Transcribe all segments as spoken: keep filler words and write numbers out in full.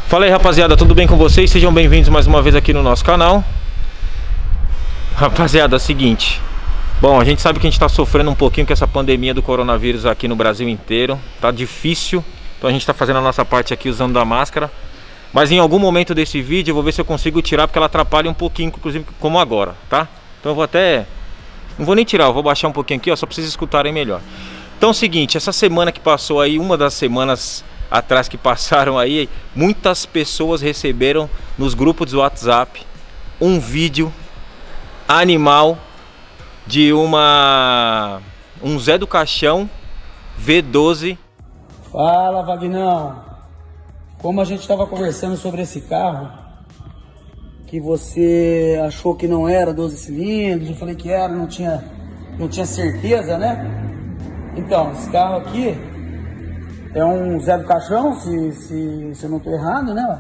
Fala aí, rapaziada, tudo bem com vocês? Sejam bem-vindos mais uma vez aqui no nosso canal. Rapaziada, é o seguinte. Bom, a gente sabe que a gente tá sofrendo um pouquinho com essa pandemia do coronavírus aqui no Brasil inteiro. Tá difícil, então a gente tá fazendo a nossa parte aqui usando a máscara. Mas em algum momento desse vídeo eu vou ver se eu consigo tirar, porque ela atrapalha um pouquinho, inclusive como agora, tá? Então eu vou até... Não vou nem tirar, eu vou baixar um pouquinho aqui, ó, só pra vocês escutarem melhor. Então é o seguinte, essa semana que passou aí, uma das semanas atrás que passaram aí, muitas pessoas receberam nos grupos do WhatsApp um vídeo animal de uma um Zé do Caixão V doze. Fala, Vagnão. Como a gente estava conversando sobre esse carro, que você achou que não era doze cilindros, eu falei que era, não tinha, não tinha certeza, né? Então, esse carro aqui é um Zé do Caixão, se, se, se eu não estou errado, né?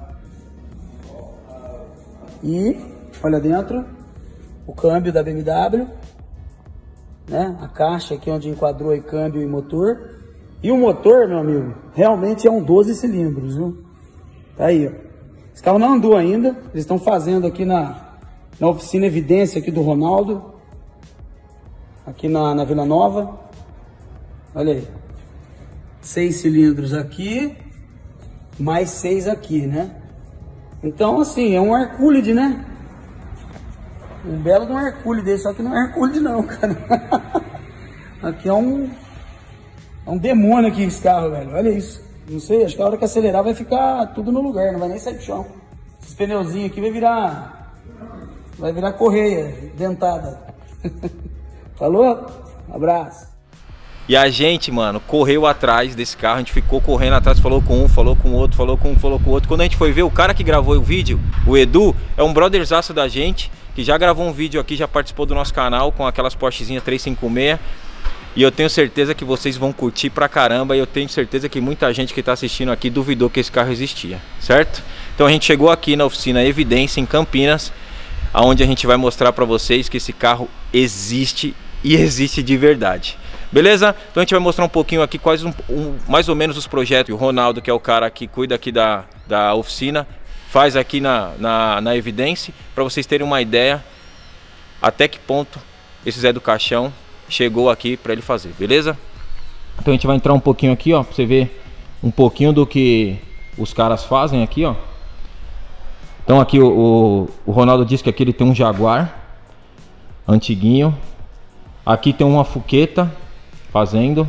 E, olha dentro, o câmbio da B M W, né? A caixa aqui onde enquadrou aí câmbio e motor. E o motor, meu amigo, realmente é um doze cilindros, viu? Tá aí, ó. Esse carro não andou ainda, eles estão fazendo aqui na, na oficina Evidência aqui do Ronaldo, aqui na, na Vila Nova. Olha aí. Seis cilindros aqui, mais seis aqui, né? Então, assim, é um Hercules, né? Um belo de um Hercules desse, só que não é Hercules não, cara. Aqui é um... É um demônio aqui esse carro, velho. Olha isso. Não sei, acho que a hora que acelerar vai ficar tudo no lugar, não vai nem sair do chão. Esses pneuzinhos aqui vai virar... Vai virar correia dentada. Falou? Abraço. E a gente, mano, correu atrás desse carro, a gente ficou correndo atrás, falou com um, falou com o outro, falou com um, falou com o outro. Quando a gente foi ver, o cara que gravou o vídeo, o Edu, é um brotherzaço da gente, que já gravou um vídeo aqui, já participou do nosso canal com aquelas Porschezinhas trezentos e cinquenta e seis. E eu tenho certeza que vocês vão curtir pra caramba, e eu tenho certeza que muita gente que tá assistindo aqui duvidou que esse carro existia, certo? Então a gente chegou aqui na oficina Evidência, em Campinas, onde a gente vai mostrar pra vocês que esse carro existe e existe de verdade. Beleza? Então a gente vai mostrar um pouquinho aqui quais um, um, mais ou menos os projetos. O Ronaldo, que é o cara que cuida aqui da, da oficina, faz aqui na, na, na Evidência, para vocês terem uma ideia até que ponto esse Zé do Caixão chegou aqui para ele fazer, beleza? Então a gente vai entrar um pouquinho aqui, ó, para você ver um pouquinho do que os caras fazem aqui, ó. Então aqui o, o, o Ronaldo disse que aqui ele tem um Jaguar antiguinho. Aqui tem uma Fuqueta fazendo.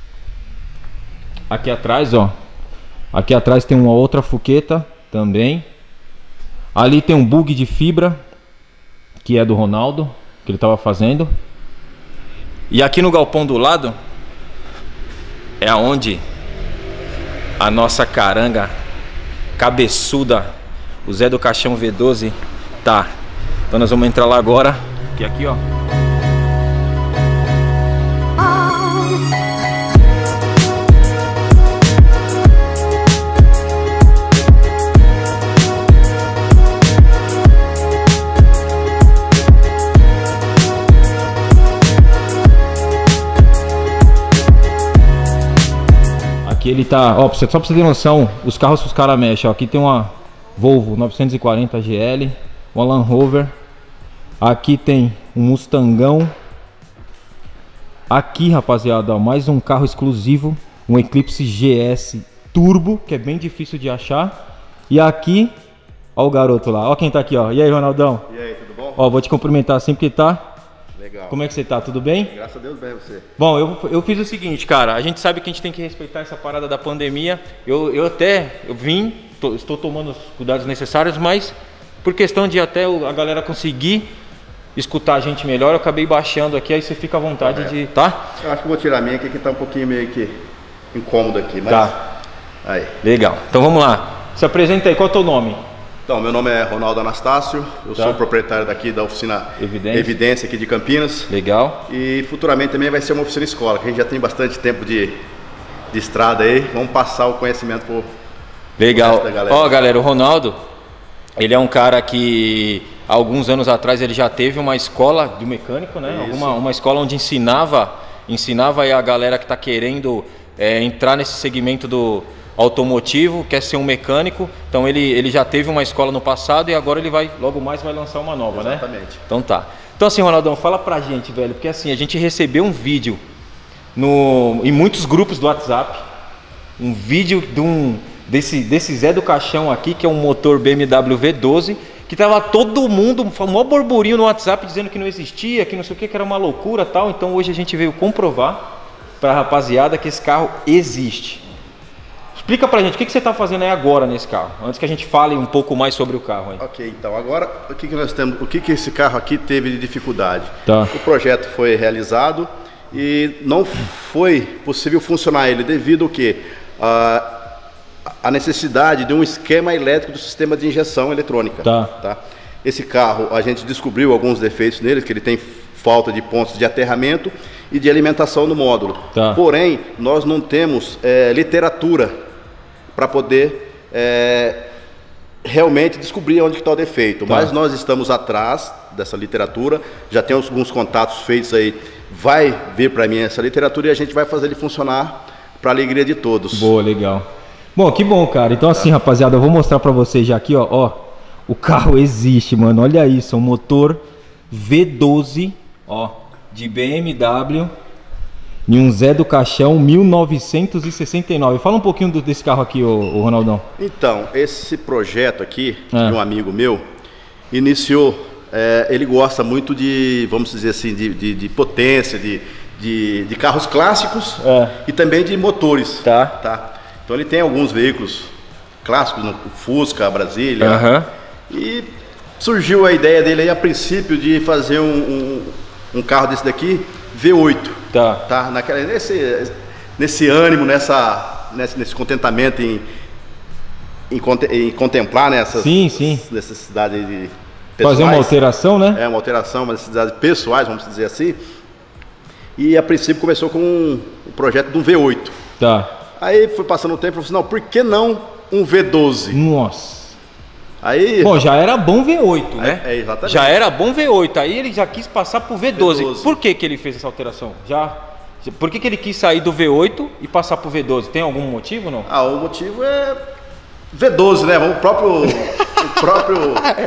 Aqui atrás, ó, aqui atrás tem uma outra Fuqueta também. Ali tem um bug de fibra, que é do Ronaldo, que ele estava fazendo. E aqui no galpão do lado é onde a nossa caranga cabeçuda, o Zé do Caixão V doze, tá. Então nós vamos entrar lá agora, que aqui, ó. Aqui ele tá, ó, só pra você ter noção, os carros que os caras mexem, ó. Aqui tem uma Volvo novecentos e quarenta G L, uma Land Rover. Aqui tem um Mustangão. Aqui, rapaziada, ó, mais um carro exclusivo, um Eclipse G S Turbo, que é bem difícil de achar. E aqui, ó o garoto lá, ó quem tá aqui, ó. E aí, Ronaldão? E aí, tudo bom? Ó, vou te cumprimentar assim porque tá... Legal. Como é que você tá? Tudo bem? Graças a Deus, bem você. Bom, eu, eu fiz o seguinte, cara. A gente sabe que a gente tem que respeitar essa parada da pandemia. Eu, eu até eu vim, tô, estou tomando os cuidados necessários, mas por questão de até a galera conseguir escutar a gente melhor, eu acabei baixando aqui. Aí você fica à vontade é. de... Tá? Eu acho que vou tirar a minha aqui, que tá um pouquinho meio que incômodo aqui, mas... Tá. Aí. Legal. Então vamos lá. Se apresenta aí. Qual é o teu nome? Então, meu nome é Ronaldo Anastácio, eu tá. sou proprietário daqui da oficina Evidência. Evidência aqui de Campinas. Legal. E futuramente também vai ser uma oficina escola, que a gente já tem bastante tempo de, de estrada aí. Vamos passar o conhecimento pro Legal. pro galera. Ó, galera, o Ronaldo, ele é um cara que há alguns anos atrás ele já teve uma escola de mecânico, né? Alguma, uma escola onde ensinava, ensinava aí a galera que está querendo é, entrar nesse segmento do automotivo, quer ser um mecânico, então ele, ele já teve uma escola no passado e agora ele vai, logo mais vai lançar uma nova, né? Exatamente. Então tá. Então assim, Ronaldão, fala pra gente, velho, porque assim, a gente recebeu um vídeo no, em muitos grupos do WhatsApp, um vídeo de um, desse, desse Zé do Caixão aqui, que é um motor B M W V doze, que tava todo mundo, um maior burburinho no WhatsApp dizendo que não existia, que não sei o que, que era uma loucura e tal. Então hoje a gente veio comprovar pra rapaziada que esse carro existe. Explica pra gente, o que, que você tá fazendo aí agora nesse carro? Antes que a gente fale um pouco mais sobre o carro aí. Ok, então agora o que, que nós temos, o que, que esse carro aqui teve de dificuldade? Tá. O projeto foi realizado e não foi possível funcionar ele devido ao que? A, a necessidade de um esquema elétrico do sistema de injeção eletrônica. Tá. Tá? Esse carro, a gente descobriu alguns defeitos nele, que ele tem falta de pontos de aterramento e de alimentação no módulo. Tá. Porém, nós não temos é, literatura para poder é, realmente descobrir onde está o defeito. Tá. Mas nós estamos atrás dessa literatura, já temos alguns contatos feitos aí, vai vir para mim essa literatura e a gente vai fazer ele funcionar para a alegria de todos. Boa, legal. Bom, que bom, cara. Então assim, tá. rapaziada, eu vou mostrar para vocês já aqui, ó, ó, o carro existe, mano, olha isso, um motor V doze, ó, de B M W, e um Zé do Caixão mil novecentos e sessenta e nove. Fala um pouquinho do, desse carro aqui, ô, ô Ronaldão. Então, esse projeto aqui, é. de um amigo meu, iniciou, é, ele gosta muito de, vamos dizer assim, de, de, de potência, de, de, de carros clássicos é. e também de motores. Tá. Tá? Então ele tem alguns veículos clássicos, no Fusca, Brasília, uhum. e surgiu a ideia dele aí a princípio de fazer um, um, um carro desse daqui, V oito. Tá. Tá? Naquela, nesse, nesse ânimo, nessa, nesse, nesse contentamento em, em, em contemplar nessas sim, sim. necessidades de pessoais. Fazer uma alteração, né? É, uma alteração, uma necessidades pessoais, vamos dizer assim. E a princípio começou com um, um projeto de um V oito. Tá. Aí foi passando o tempo e falou assim, não, por que não um V doze? Nossa. Aí, bom, já era bom V oito, né? É, é, exatamente. Já era bom V oito, aí ele já quis passar pro V doze. V doze. Por que que ele fez essa alteração? Já... Por que que ele quis sair do V oito e passar pro V doze? Tem algum motivo ou não? Ah, o motivo é V doze, né? O próprio... o próprio...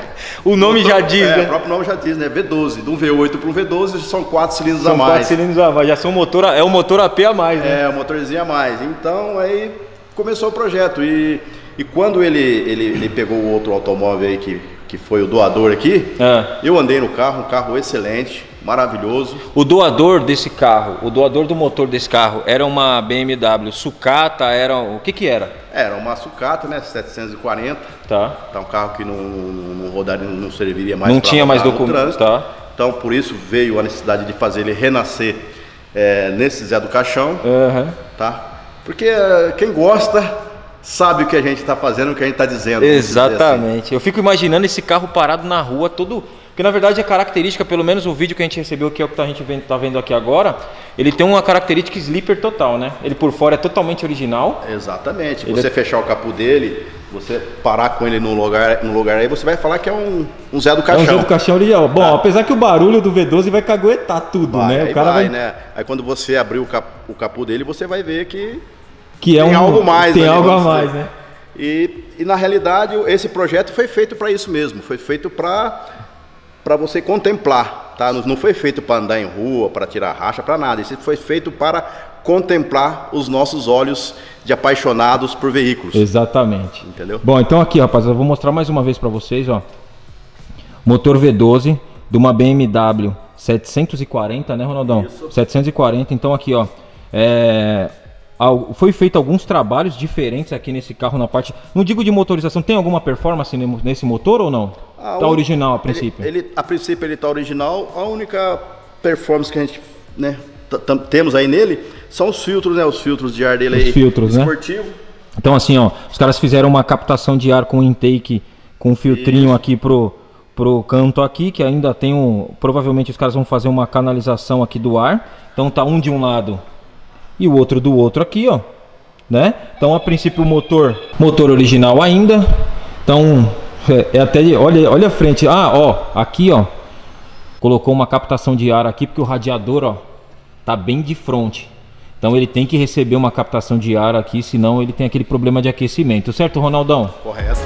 o nome o já diz, é, né? O próprio nome já diz, né? V doze. De um V oito para um V doze são quatro cilindros são a mais. quatro cilindros a mais. Já são motor, é um motor A P a mais, né? É, um motorzinho a mais. Então, aí começou o projeto. E... E quando ele, ele, ele pegou o outro automóvel aí, que, que foi o doador aqui, é. eu andei no carro, um carro excelente, maravilhoso. O doador desse carro, o doador do motor desse carro, era uma B M W sucata, era, o que que era? Era uma sucata, né, setecentos e quarenta. Tá. Tá um carro que não, não, não rodaria, não serviria mais. Não tinha mais documento. Tá. Então, por isso veio a necessidade de fazer ele renascer é, nesse Zé do Caixão. Uhum. Tá? Porque quem gosta... sabe o que a gente está fazendo, o que a gente está dizendo. Exatamente. Assim. Eu fico imaginando esse carro parado na rua, todo... Porque na verdade a característica, pelo menos o vídeo que a gente recebeu, que é o que a gente está vendo aqui agora, ele tem uma característica sleeper total, né? Ele por fora é totalmente original. Exatamente. Ele você é... fechar o capô dele, você parar com ele no lugar, no lugar aí, você vai falar que é um, um Zé do Caixão. É um Zé do Caixão original. Bom, ah. apesar que o barulho do V doze vai caguetar tudo, vai, né? Aí o cara vai, vai... né? Aí quando você abrir o, cap, o capô dele, você vai ver que... Que é tem um, algo mais. Tem ali, algo a mais, dizer. né? E, e na realidade esse projeto foi feito para isso mesmo, foi feito para para você contemplar, tá? Não foi feito para andar em rua, para tirar racha, para nada. Isso foi feito para contemplar os nossos olhos de apaixonados por veículos. Exatamente. Entendeu? Bom, então aqui, rapaziada, eu vou mostrar mais uma vez para vocês, ó. Motor V doze de uma B M W setecentos e quarenta, né, Ronaldão? Isso. setecentos e quarenta. Então aqui, ó, é... foi feito alguns trabalhos diferentes aqui nesse carro na parte, não digo de motorização, tem alguma performance nesse motor ou não? Ah, tá original a princípio? Ele, ele, a princípio ele tá original, a única performance que a gente, né, temos aí nele são os filtros, né, os filtros de ar dele os aí, filtros, esportivo. Né? Então assim, ó, os caras fizeram uma captação de ar com intake, com um filtrinho Isso. aqui pro, pro canto aqui, que ainda tem um, provavelmente os caras vão fazer uma canalização aqui do ar, então tá um de um lado e o outro do outro aqui, ó, né? Então a princípio o motor, motor original ainda. Então é, é até, olha, olha a frente. Ah, ó, aqui, ó, colocou uma captação de ar aqui porque o radiador, ó, tá bem de frente. Então ele tem que receber uma captação de ar aqui, senão ele tem aquele problema de aquecimento. Certo, Ronaldão? Correto.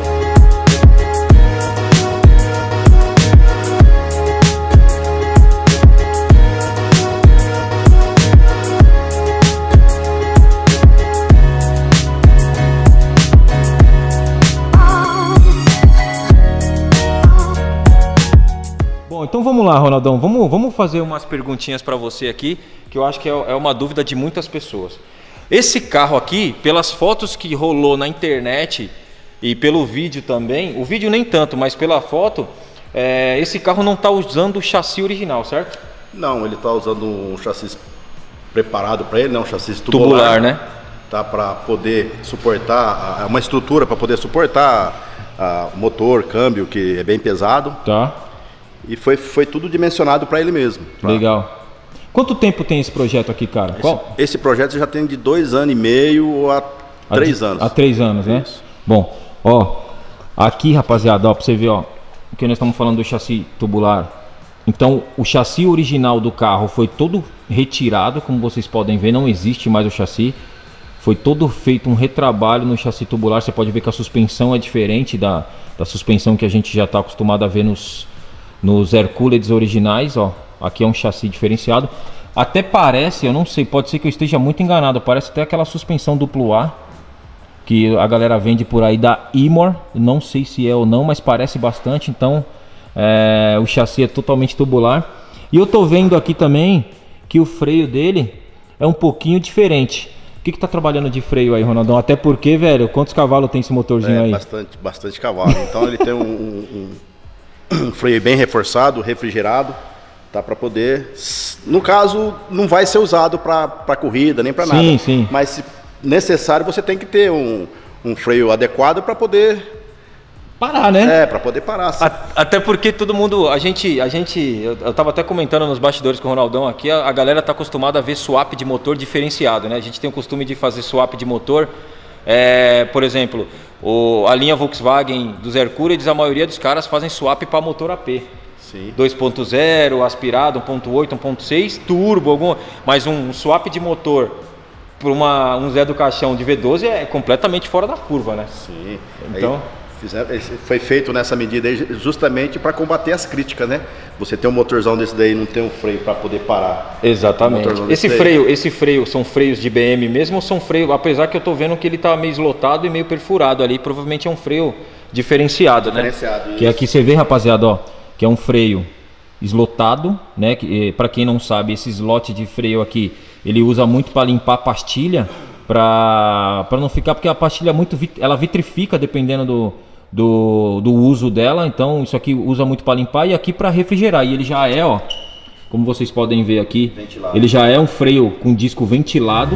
Então vamos lá, Ronaldão, vamos, vamos fazer umas perguntinhas para você aqui, que eu acho que é, é uma dúvida de muitas pessoas. Esse carro aqui, pelas fotos que rolou na internet e pelo vídeo também, o vídeo nem tanto, mas pela foto, é, esse carro não está usando o chassi original, certo? Não, ele está usando um chassi preparado para ele, né? Um chassi tubular, tubular, né? Tá, para poder suportar, uma estrutura para poder suportar a motor, câmbio, que é bem pesado. Tá. E foi, foi tudo dimensionado para ele mesmo. Pra... Legal. Quanto tempo tem esse projeto aqui, cara? Esse, Qual? esse projeto já tem de dois anos e meio a três a, anos. Há três anos, né? Isso. Bom, ó, aqui, rapaziada, ó, pra você ver, ó, que nós estamos falando do chassi tubular. Então, o chassi original do carro foi todo retirado, como vocês podem ver, não existe mais o chassi. Foi todo feito um retrabalho no chassi tubular. Você pode ver que a suspensão é diferente da, da suspensão que a gente já está acostumado a ver nos... Nos Hercules originais, ó, aqui é um chassi diferenciado. Até parece, eu não sei, pode ser que eu esteja muito enganado, parece até aquela suspensão duplo A que a galera vende por aí da Imor. Não sei se é ou não, mas parece bastante. Então é, o chassi é totalmente tubular. E eu tô vendo aqui também que o freio dele é um pouquinho diferente. O que que tá trabalhando de freio aí, Ronaldão? Até porque, velho, quantos cavalos tem esse motorzinho é, aí? Bastante, bastante cavalo. Então ele tem um... um, um... um freio bem reforçado, refrigerado, tá, para poder, no caso, não vai ser usado para corrida nem para nada. Sim, sim. Mas se necessário, você tem que ter um, um freio adequado para poder parar, né? É, para poder parar. Sim. Até porque todo mundo, a gente, a gente, eu, eu tava até comentando nos bastidores com o Ronaldão aqui, a, a galera tá acostumada a ver swap de motor diferenciado, né? A gente tem o costume de fazer swap de motor. É, por exemplo, o, a linha Volkswagen dos Hercules, a maioria dos caras fazem swap para motor A P. Sim. dois ponto zero, aspirado, um ponto oito, um ponto seis, turbo, algum, mas um swap de motor para um Zé do Caixão de V doze é completamente fora da curva, né? Sim. Então... Aí... Foi feito nessa medida aí justamente para combater as críticas, né? Você tem um motorzão desse daí, não tem um freio para poder parar. Exatamente. Um esse freio, esse freio são freios de B M mesmo ou são freios, apesar que eu tô vendo que ele tá meio eslotado e meio perfurado ali, provavelmente é um freio diferenciado, né? Diferenciado, que aqui você vê, rapaziada, ó, que é um freio eslotado, né? Que, para quem não sabe, esse slot de freio aqui, ele usa muito para limpar a pastilha, para para não ficar, porque a pastilha é muito, ela vitrifica dependendo do Do, do uso dela. Então isso aqui usa muito para limpar e aqui para refrigerar. E ele já é, ó, como vocês podem ver aqui, ventilado. Ele já é um freio com disco ventilado.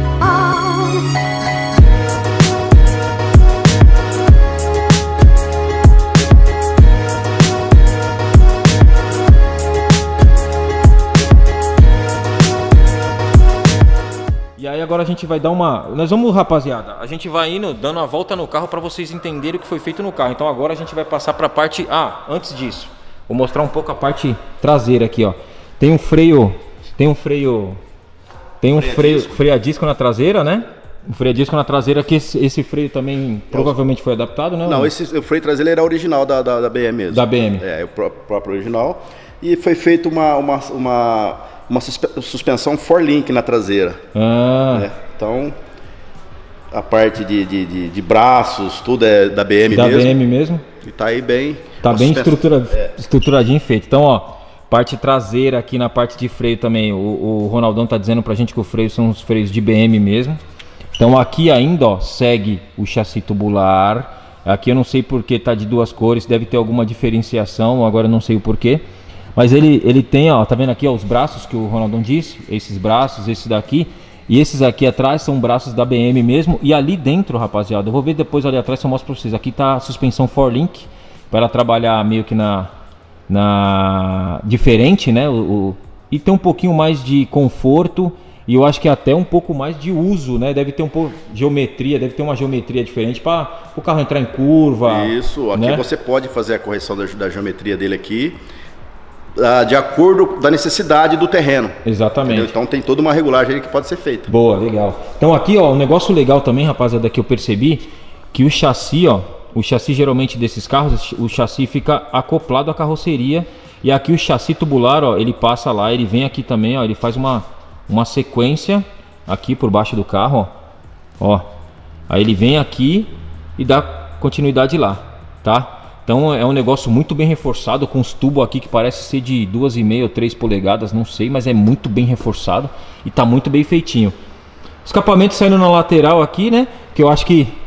E aí agora a gente vai dar uma... Nós vamos, rapaziada, a gente vai indo, dando uma volta no carro para vocês entenderem o que foi feito no carro. Então agora a gente vai passar para a parte... Ah, antes disso, vou mostrar um pouco a parte traseira aqui, ó. Tem um freio... Tem um freio... Tem um freio, freio, freio a disco na traseira, né? Um freio a disco na traseira, que esse, esse freio também provavelmente foi adaptado, né? Não, esse o freio traseiro era original da, da, da B M mesmo. Da B M. É, o próprio original. E foi feito uma... uma, uma... uma suspensão four-link na traseira. Ah. Né? Então, a parte de, de, de, de braços, tudo é da B M da mesmo. Da B M mesmo. E tá aí bem... Tá bem estrutura, é. estruturadinho feito. Então, ó, parte traseira aqui na parte de freio também. O, o Ronaldão tá dizendo pra gente que o freio são os freios de B M mesmo. Então aqui ainda, ó, segue o chassi tubular. Aqui eu não sei porque tá de duas cores, deve ter alguma diferenciação, agora eu não sei o porquê. Mas ele, ele tem, ó, tá vendo aqui, ó, os braços que o Ronaldão disse, esses braços, esse daqui, e esses aqui atrás são braços da B M mesmo. E ali dentro, rapaziada, eu vou ver depois ali atrás, eu mostro pra vocês. Aqui tá a suspensão four-link, para ela trabalhar meio que na, na diferente, né? O, o, e tem um pouquinho mais de conforto, e eu acho que até um pouco mais de uso, né? Deve ter um pouco de geometria, deve ter uma geometria diferente para o carro entrar em curva. Isso, aqui né? Você pode fazer a correção da, da geometria dele aqui. ah, de acordo da necessidade do terreno. Exatamente. Entendeu? Então tem toda uma regulagem aí que pode ser feita. Boa, legal. Então aqui, ó, um negócio legal também, rapaziada, que eu percebi, que o chassi, ó, o chassi geralmente desses carros, o chassi fica acoplado à carroceria. E aqui o chassi tubular, ó, ele passa lá, ele vem aqui também, ó, ele faz uma, uma sequência aqui por baixo do carro, ó. Ó. Aí ele vem aqui e dá continuidade lá, tá? Então é um negócio muito bem reforçado, com os tubos aqui que parece ser de duas e meia ou três polegadas, não sei, mas é muito bem reforçado e tá muito bem feitinho. Escapamento saindo na lateral aqui, né? Que eu acho que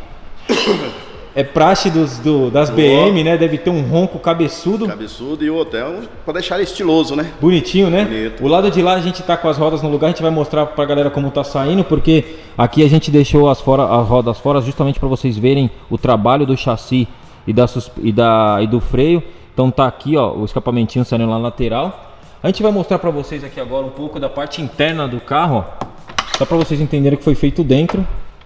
é praxe dos, do, das B M, né? Deve ter um ronco cabeçudo. Cabeçudo e o hotel para deixar ele estiloso, né? Bonitinho, né? Bonito. O lado de lá a gente tá com as rodas no lugar, a gente vai mostrar pra galera como tá saindo, porque aqui a gente deixou as, fora, as rodas fora justamente para vocês verem o trabalho do chassi e, da, e, da, e do freio. Então tá aqui, ó, o escapamentinho saindo lá na lateral. A gente vai mostrar pra vocês aqui agora um pouco da parte interna do carro, ó, só pra vocês entenderem o que foi feito dentro.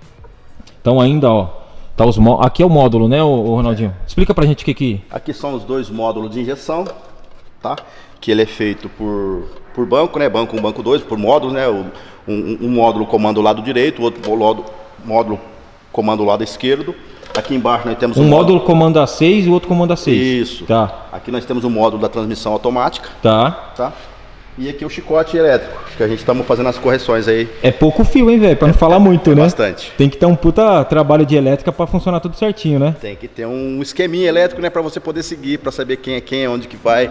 Então ainda, ó, tá os aqui é o módulo, né, o Ronaldinho? Explica pra gente o que que... Aqui são os dois módulos de injeção, tá? Que ele é feito por, por banco, né? Banco um, banco dois, por módulos, né? Um, um, um módulo comanda o lado direito, o outro módulo, módulo comanda o lado esquerdo. Aqui embaixo nós temos um, um módulo comanda seis e o outro comanda seis. Isso. Tá. Aqui nós temos o módulo da transmissão automática. Tá. Tá. E aqui o chicote elétrico, que a gente estamos fazendo as correções aí. É pouco fio, hein, velho? Pra não falar muito, é né? Bastante. Tem que ter um puta trabalho de elétrica pra funcionar tudo certinho, né? Tem que ter um esqueminha elétrico, né? Pra você poder seguir, pra saber quem é quem, onde que vai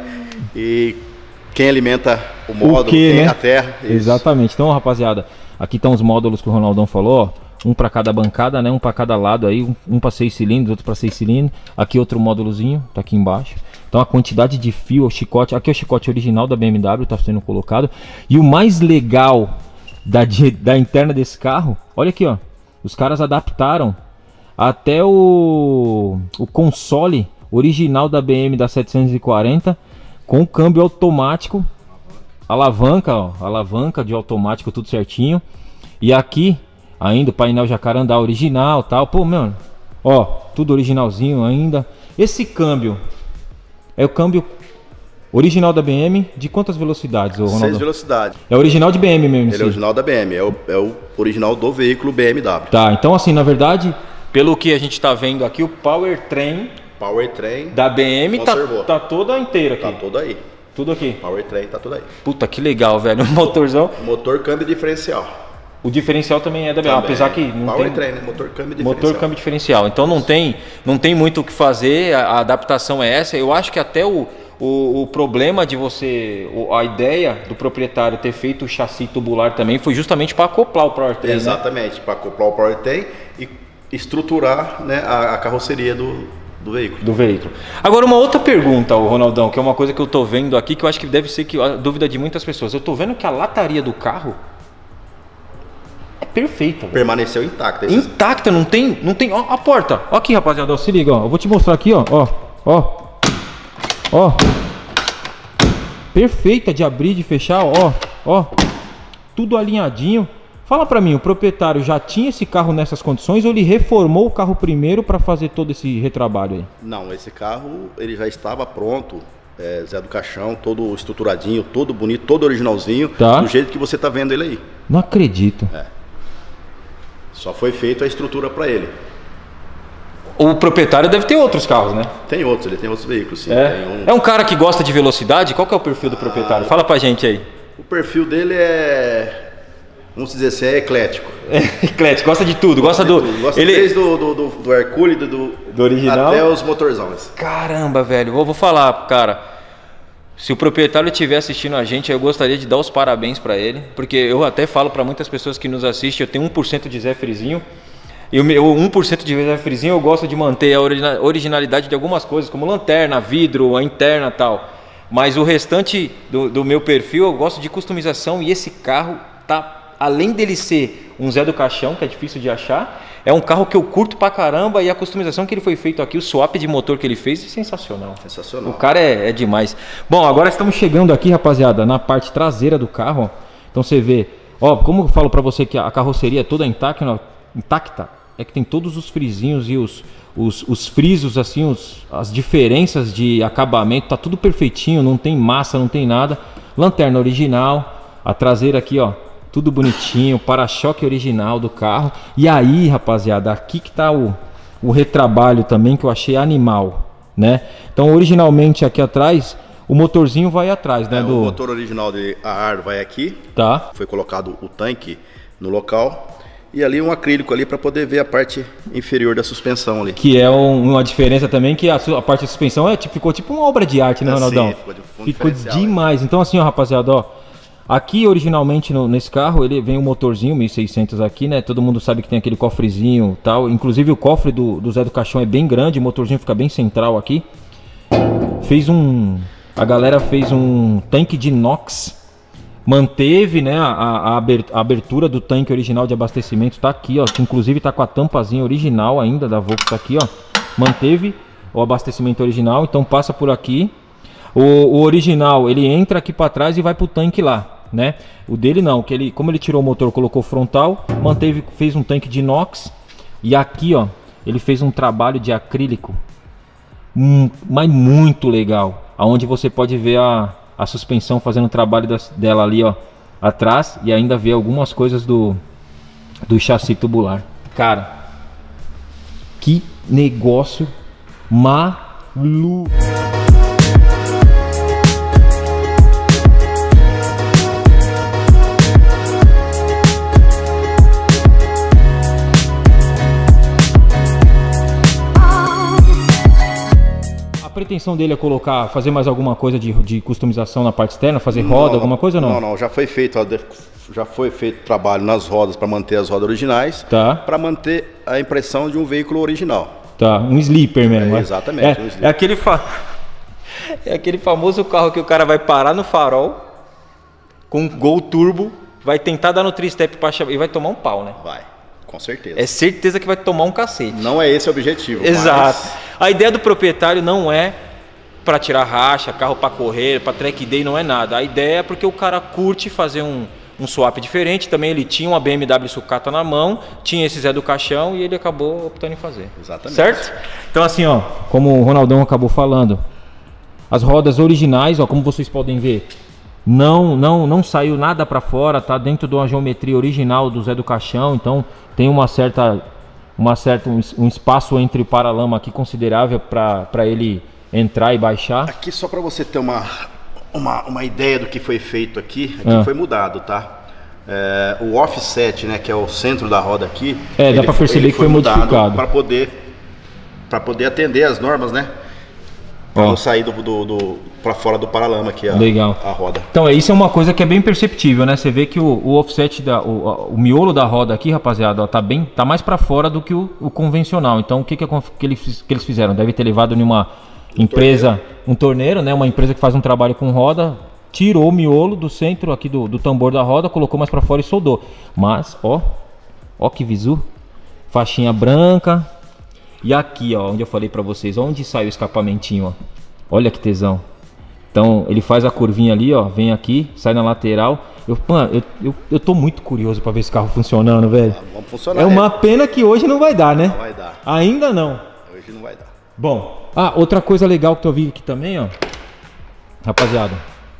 e quem alimenta o módulo, o quê, quem né? é a terra. Isso. Exatamente. Então, rapaziada, aqui estão os módulos que o Ronaldão falou, ó. Um para cada bancada, né? Um para cada lado aí, um, um para seis cilindros, outro para seis cilindros. Aqui outro módulozinho, tá aqui embaixo. Então a quantidade de fio, o chicote, aqui é o chicote original da B M W, tá sendo colocado. E o mais legal da, da interna desse carro, olha aqui, ó. Os caras adaptaram até o, o console original da B M da setecentos e quarenta com câmbio automático, alavanca, ó, alavanca de automático, tudo certinho. E aqui ainda o painel jacarandá original, tal. Pô, mano, ó, tudo originalzinho ainda. Esse câmbio é o câmbio original da B M de quantas velocidades, ô Ronaldo? Seis velocidades. É original de B M mesmo. Ele sim. É original da B M, é o, é o original do veículo B M W. Tá, então assim, na verdade, pelo que a gente tá vendo aqui, o powertrain Powertrain da B M tá, tá toda inteira aqui. Tá toda aí. Tudo aqui. Powertrain tá tudo aí. Puta, que legal, velho. O motorzão. Motor, câmbio diferencial. O diferencial também é da B M W, apesar que não Power tem... Train, né? Motor, câmbio diferencial. Motor, câmbio diferencial. Então não tem, não tem muito o que fazer, a, a adaptação é essa. Eu acho que até o, o, o problema de você, o, a ideia do proprietário ter feito o chassi tubular também foi justamente para acoplar o powertrain. Exatamente, né? Para acoplar o powertrain e estruturar, né, a, a carroceria do, do veículo. Do veículo. Agora uma outra pergunta, o Ronaldão, que é uma coisa que eu tô vendo aqui, que eu acho que deve ser que, a dúvida de muitas pessoas. Eu tô vendo que a lataria do carro é perfeita. Permaneceu intacta. Esses... Intacta, não tem, não tem, ó, a porta. Ó aqui, rapaziada, ó, se liga, ó. Eu vou te mostrar aqui, ó, ó, ó. Ó. Perfeita de abrir, de fechar, ó, ó. Tudo alinhadinho. Fala pra mim, o proprietário já tinha esse carro nessas condições ou ele reformou o carro primeiro para fazer todo esse retrabalho aí? Não, esse carro ele já estava pronto, é, Zé do Caixão, todo estruturadinho, todo bonito, todo originalzinho, tá. Do jeito que você tá vendo ele aí. Não acredito. É. Só foi feita a estrutura para ele. O proprietário deve ter outros carros, né? Tem outros, ele tem outros veículos, sim. É, tem um... é um cara que gosta de velocidade? Qual que é o perfil do proprietário? Ah, Fala pra gente aí. O perfil dele é... Vamos dizer assim, é eclético. É eclético, gosta de tudo. Gosta, gosta do. Gosta ele... desde do, do, do, do Hercule, do, do original até os motorzões. Caramba, velho. Vou, vou falar, cara. Se o proprietário estiver assistindo a gente, eu gostaria de dar os parabéns para ele. Porque eu até falo para muitas pessoas que nos assistem, eu tenho um por cento de Zé Frizinho. E o meu um por cento de Zé Frizinho eu gosto de manter a originalidade de algumas coisas, como lanterna, vidro, a interna e tal. Mas o restante do, do meu perfil eu gosto de customização e esse carro tá... Além dele ser um Zé do Caixão, que é difícil de achar, é um carro que eu curto pra caramba e a customização que ele foi feito aqui, o swap de motor que ele fez é sensacional. Sensacional. O cara é, é demais. Bom, agora estamos chegando aqui, rapaziada, na parte traseira do carro. Ó. Então você vê, ó, como eu falo pra você que a carroceria é toda intacta, intacta é que tem todos os frisinhos e os, os, os frisos, assim, os, as diferenças de acabamento, tá tudo perfeitinho, não tem massa, não tem nada. Lanterna original, a traseira aqui, ó, tudo bonitinho, para-choque original do carro. E aí, rapaziada, aqui que tá o, o retrabalho também, que eu achei animal, né? Então, originalmente aqui atrás, o motorzinho vai atrás, né? É, do... O motor original de a ar vai aqui. Tá. Foi colocado o tanque no local. E ali um acrílico ali para poder ver a parte inferior da suspensão ali. Que é um, uma diferença também, que a, a parte da suspensão é, tipo, ficou tipo uma obra de arte, né, É, Ronaldão? sim, ficou de fundo ficou diferencial, demais. Então assim, ó, rapaziada, ó. Aqui originalmente no, nesse carro ele vem um motorzinho mil e seiscentos aqui, né? Todo mundo sabe que tem aquele cofrezinho e tal. Inclusive o cofre do, do Zé do Caixão é bem grande, o motorzinho fica bem central aqui. Fez um... A galera fez um tanque de inox. Manteve, né, a, a abertura do tanque original de abastecimento, tá aqui, ó, que inclusive tá com a tampazinha original ainda da Volkswagen, tá aqui, ó. Manteve o abastecimento original, então passa por aqui. O, o original, ele entra aqui para trás e vai pro tanque lá, né? O dele não, que ele, como ele tirou o motor, colocou frontal, manteve, fez um tanque de inox. E aqui, ó, ele fez um trabalho de acrílico, hum, mas muito legal, aonde você pode ver a a suspensão fazendo o trabalho das, dela ali, ó, atrás, e ainda ver algumas coisas do do chassi tubular. Cara, que negócio maluco. A pretensão dele é colocar, fazer mais alguma coisa de, de customização na parte externa, fazer roda, não, alguma coisa ou não? Não, não, já foi feito, já foi feito trabalho nas rodas para manter as rodas originais, tá, para manter a impressão de um veículo original. Tá, um sleeper mesmo. É, é? exatamente. É, um sleeper. é, aquele fa... é aquele famoso carro que o cara vai parar no farol com um Gol Turbo, vai tentar dar no tri-step para chamar e vai tomar um pau, né? Vai, com certeza. É certeza que vai tomar um cacete. Não é esse o objetivo. Exato. Mas... A ideia do proprietário não é para tirar racha, carro para correr, para track day, não é nada. A ideia é porque o cara curte fazer um, um swap diferente. Também ele tinha uma B M W sucata na mão, tinha esse Zé do Caixão e ele acabou optando em fazer. Exatamente. Certo? Então assim, ó, como o Ronaldão acabou falando, as rodas originais, ó, como vocês podem ver, não não não saiu nada para fora, tá dentro de uma geometria original do Zé do Caixão, então tem uma certa uma certa um, um espaço entre o paralama aqui considerável para para ele entrar e baixar. Aqui só para você ter uma, uma uma ideia do que foi feito aqui, aqui ah. foi mudado, tá? É, o offset, né, que é o centro da roda aqui, é, dá para perceber que foi, foi modificado para poder para poder atender as normas, né? Para não sair do, do, do para fora do paralama aqui a, legal. a roda. Então isso é uma coisa que é bem perceptível, né? Você vê que o, o offset da o, o miolo da roda aqui, rapaziada, ó, tá bem, tá mais para fora do que o, o convencional. Então o que que, que eles que eles fizeram? Deve ter levado em uma um empresa, torneiro. um torneiro, né? Uma empresa que faz um trabalho com roda, tirou o miolo do centro aqui do, do tambor da roda, colocou mais para fora e soldou. Mas ó, ó que visu, faixinha branca. E aqui, ó, onde eu falei para vocês, onde sai o escapamentinho, ó. Olha que tesão. Então, ele faz a curvinha ali, ó, vem aqui, sai na lateral. Eu, mano, eu, eu, eu tô muito curioso para ver esse carro funcionando, velho. Ah, vamos funcionar. É uma pena que hoje não vai dar, né? Não vai dar. Ainda não. Hoje não vai dar. Bom, ah, outra coisa legal que eu vi aqui também, ó. Rapaziada,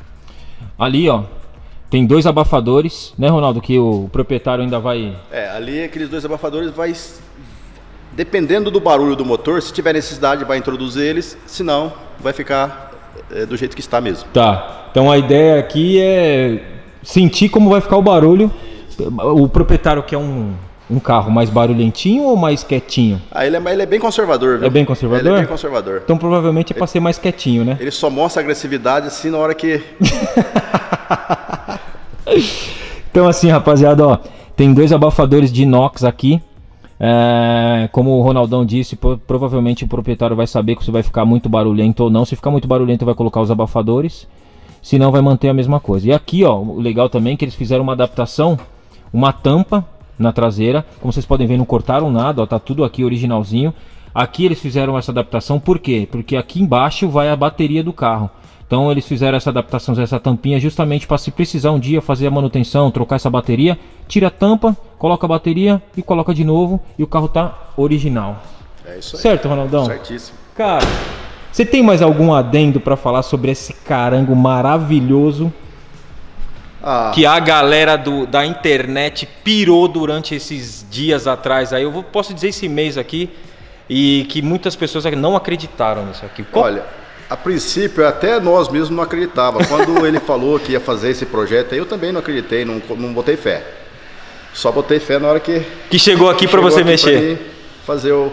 ali, ó, tem dois abafadores, né, Ronaldo? Que o proprietário ainda vai... É, ali aqueles dois abafadores vai... Dependendo do barulho do motor, se tiver necessidade vai introduzir eles, se não, vai ficar é, do jeito que está mesmo. Tá, então a ideia aqui é sentir como vai ficar o barulho. O proprietário quer um, um carro mais barulhentinho ou mais quietinho? Ah, ele é, ele é bem conservador, viu? É bem conservador? Ele é bem conservador. Então provavelmente é para ser mais quietinho, né? Ele só mostra agressividade assim na hora que... Então assim, rapaziada, ó, tem dois abafadores de inox aqui. É, como o Ronaldão disse, provavelmente o proprietário vai saber que você vai ficar muito barulhento ou não. Se ficar muito barulhento, vai colocar os abafadores. Se não, vai manter a mesma coisa. E aqui, ó, o legal também é que eles fizeram uma adaptação, uma tampa na traseira. Como vocês podem ver, não cortaram nada, ó, tá tudo aqui originalzinho. Aqui eles fizeram essa adaptação, por quê? Porque aqui embaixo vai a bateria do carro. Então eles fizeram essa adaptação, essa tampinha, justamente para se precisar um dia fazer a manutenção, trocar essa bateria, tira a tampa, coloca a bateria e coloca de novo e o carro tá original. É isso aí. Certo, Ronaldão? Certíssimo. Cara, você tem mais algum adendo para falar sobre esse carango maravilhoso? Ah. Que a galera do, da internet pirou durante esses dias atrás aí. Eu vou, posso dizer esse mês aqui. E que muitas pessoas não acreditaram nisso aqui. Qual? Olha, a princípio até nós mesmos não acreditávamos. Quando ele falou que ia fazer esse projeto, eu também não acreditei, não, não botei fé. Só botei fé na hora que... Que chegou aqui para você mexer. Fazer o...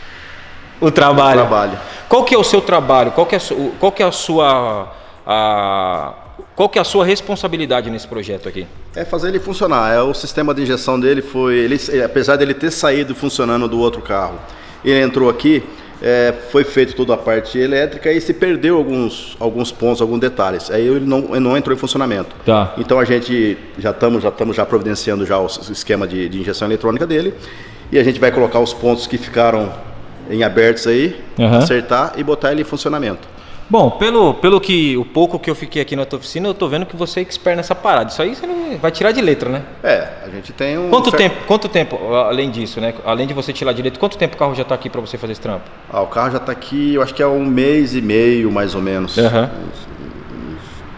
O trabalho. o trabalho. Qual que é o seu trabalho? Qual que é, qual que é a sua... A... Qual que é a sua responsabilidade nesse projeto aqui? É fazer ele funcionar. É, o sistema de injeção dele foi... Ele, apesar dele ter saído funcionando do outro carro, ele entrou aqui, é, foi feito toda a parte elétrica e se perdeu alguns, alguns pontos, alguns detalhes. Aí ele não, ele não entrou em funcionamento. Tá. Então a gente já estamos já, já providenciando já o esquema de, de injeção eletrônica dele. E a gente vai colocar os pontos que ficaram em abertos aí, uhum. acertar e botar ele em funcionamento. Bom, pelo, pelo que o pouco que eu fiquei aqui na tua oficina, eu tô vendo que você é expert nessa parada. Isso aí você não vai tirar de letra, né? É, a gente tem um... Quanto, certo... tempo, quanto tempo, além disso, né? Além de você tirar de letra, quanto tempo o carro já tá aqui para você fazer esse trampo? Ah, o carro já tá aqui, eu acho que é um mês e meio, mais ou menos. Uhum. Uns,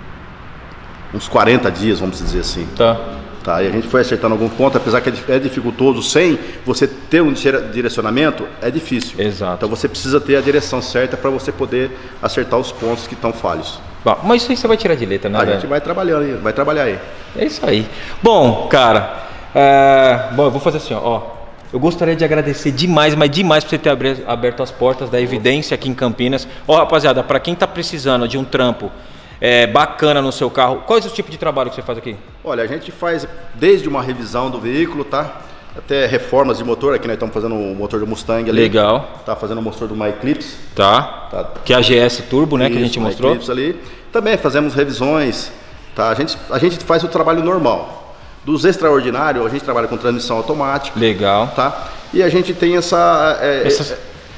uns quarenta dias, vamos dizer assim. Tá. Tá, e a gente foi acertando algum ponto, apesar que é dificultoso, sem você ter um direcionamento, é difícil. Exato. Então você precisa ter a direção certa para você poder acertar os pontos que estão falhos. Bom, mas isso aí você vai tirar de letra, né? A velho? gente vai trabalhando aí, vai trabalhar aí. É isso aí. Bom, cara, é... bom, eu vou fazer assim, ó, ó. Eu gostaria de agradecer demais, mas demais por você ter aberto as portas da Evidência aqui em Campinas. Ó, rapaziada, para quem tá precisando de um trampo É, bacana no seu carro, quais os tipos de trabalho que você faz aqui? Olha, a gente faz desde uma revisão do veículo, tá? Até reformas de motor, aqui nós estamos fazendo o motor do Mustang ali. Legal. Tá fazendo o motor do My Eclipse. Tá. tá. Que é a G S Turbo, né, isso, que a gente mostrou. Eclipse ali. Também fazemos revisões, tá? A gente, a gente faz o trabalho normal. Dos extraordinários, a gente trabalha com transmissão automática. Legal. Tá? E a gente tem essa... É, essa...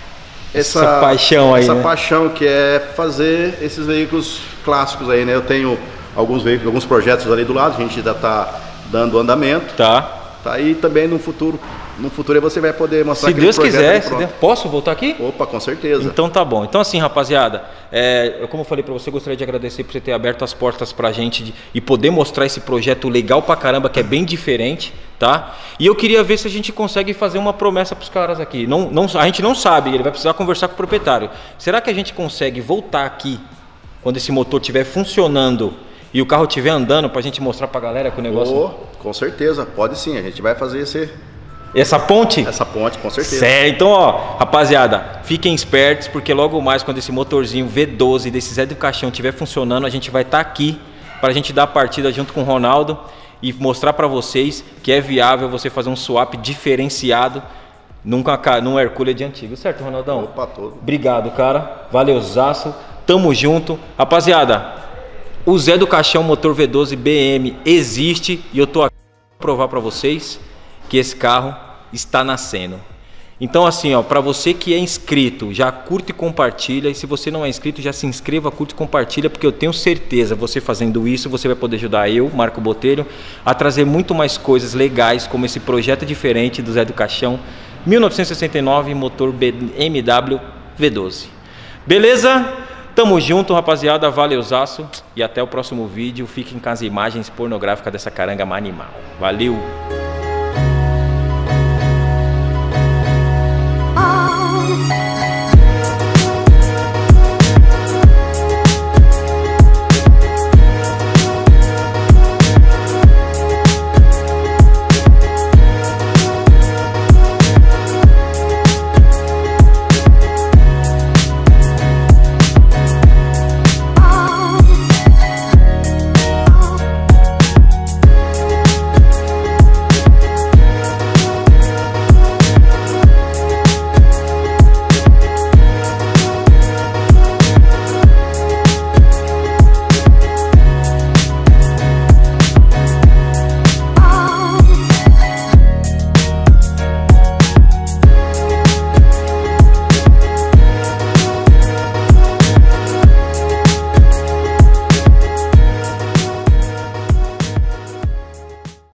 Essa, essa paixão aí, essa né? paixão que é fazer esses veículos clássicos aí, né? Eu tenho alguns veículos, alguns projetos ali do lado, a gente já está dando andamento. Tá. Tá aí também no futuro, no futuro você vai poder mostrar. Se Deus quiser, se Deus... posso voltar aqui? Opa, com certeza. Então tá bom. Então assim, rapaziada, é, como eu falei para você, eu gostaria de agradecer por você ter aberto as portas pra gente de, e poder mostrar esse projeto legal pra caramba, que é bem diferente, tá? E eu queria ver se a gente consegue fazer uma promessa pros caras aqui. Não, não, a gente não sabe, ele vai precisar conversar com o proprietário. Será que a gente consegue voltar aqui quando esse motor estiver funcionando e o carro estiver andando pra gente mostrar pra galera que o negócio... Oh, com certeza, pode sim, a gente vai fazer esse... Essa ponte? Essa ponte, com certeza. Certo, então ó, rapaziada, fiquem espertos, porque logo mais quando esse motorzinho V doze desse Zé do Caixão estiver funcionando, a gente vai estar tá aqui pra gente dar a partida junto com o Ronaldo e mostrar pra vocês que é viável você fazer um swap diferenciado num, num Hercules de antigo, certo, Ronaldão? Opa, todo. Obrigado, cara, valeuzaço, tamo junto. Rapaziada, o Zé do Caixão motor V doze B M existe e eu tô aqui pra provar pra vocês que esse carro está nascendo. Então assim, ó, para você que é inscrito, já curte e compartilha, e se você não é inscrito, já se inscreva, curte e compartilha, porque eu tenho certeza, você fazendo isso, você vai poder ajudar eu, Marco Botelho, a trazer muito mais coisas legais, como esse projeto diferente do Zé do Caixão, mil novecentos e sessenta e nove, motor B M W V doze. Beleza? Tamo junto, rapaziada, valeuzaço, e até o próximo vídeo. Fiquem com as imagens pornográficas dessa caranga animal. Valeu!